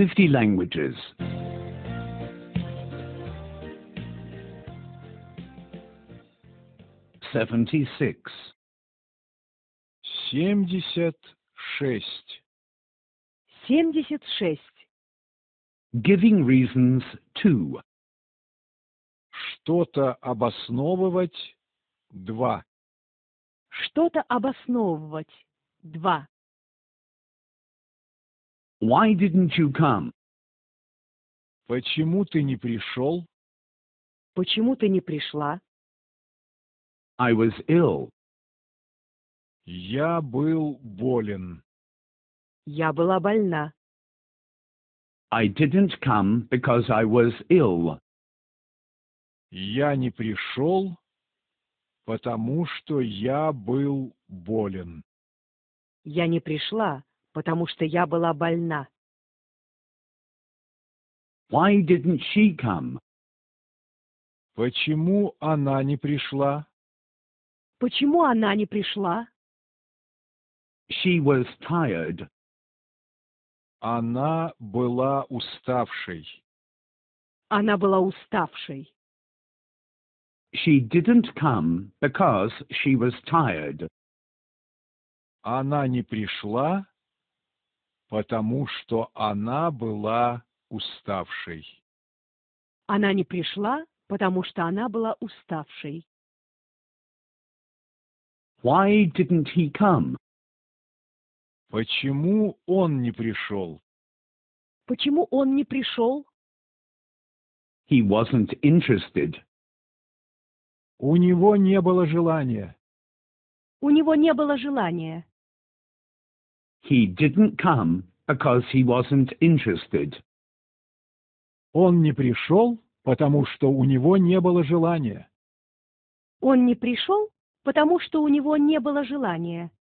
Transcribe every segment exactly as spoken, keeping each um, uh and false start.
fifty languages. Seventy-six. Семьдесят шесть. семьдесят шесть. Giving reasons two. Что-то обосновывать. Два. Что-то обосновывать. Два. Why didn't you come? Почему ты не пришел? Почему ты не пришла? I was ill. Я был болен. Я была больна. I didn't come because I was ill. Я не пришел, потому что я был болен. Я не пришла, потому что я была больна. Why didn't she come? Почему она не пришла? Почему она не пришла? She was tired. Она была уставшей. Она была уставшей. She didn't come because she was tired. Она не пришла, потому что она была уставшей. Она не пришла, потому что она была уставшей. Why didn't he come? Почему он не пришел? Почему он не пришел? He wasn't interested. У него не было желания. У него не было желания. He didn't come because he wasn't interested. Он не пришел, потому что у него не было желания. Он не пришел, потому что у него не было желания.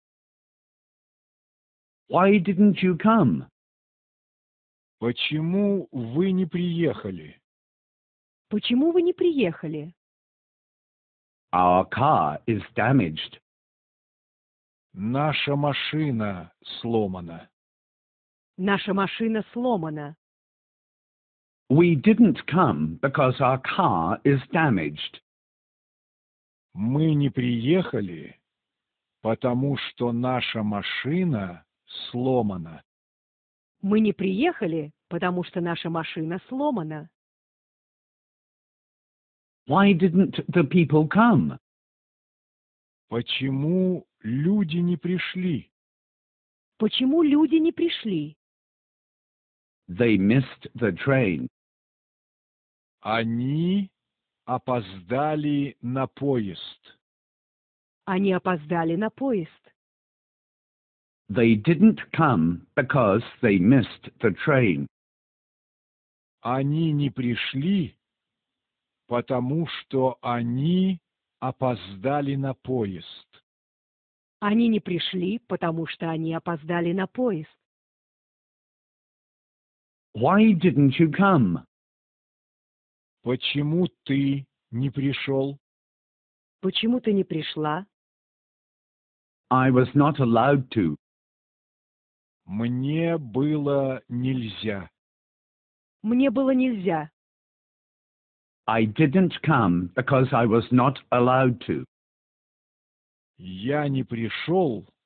Why didn't you come? Почему вы не приехали? Почему вы не приехали? Our car is damaged. Наша машина сломана. Наша машина сломана. We didn't come because our car is damaged. Мы не приехали, потому что наша машина сломана. Мы не приехали, потому что наша машина сломана. Why didn't the people come? Почему люди не пришли? Почему люди не пришли? They missed the train. Они опоздали на поезд. Они опоздали на поезд. They didn't come because they missed the train. Они не пришли, потому что они опоздали на поезд. Они не пришли, потому что они опоздали на поезд. Why didn't you come? Почему ты не пришел? Почему ты не пришла? I was not allowed to. Мне было нельзя. Мне было нельзя. I didn't come because I was not allowed to. Я не пришел,